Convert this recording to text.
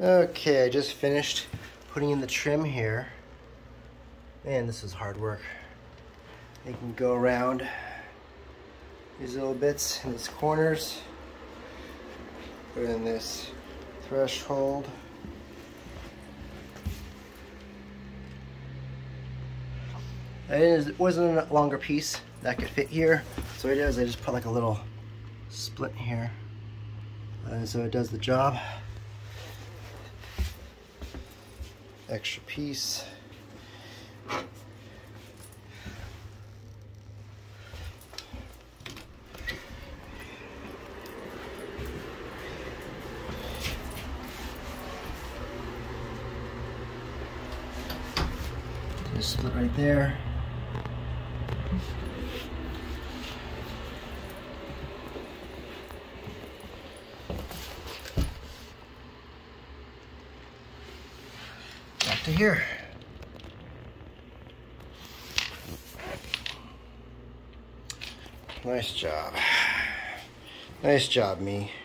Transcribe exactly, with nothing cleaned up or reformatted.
Okay, I just finished putting in the trim here. Man, this is hard work. They can go around these little bits in these corners. Put in this threshold. It wasn't a longer piece that could fit here, so what I did is I just put like a little split here, and so it does the job. Extra piece. Just split right there. Back to here. Nice job. Nice job, me.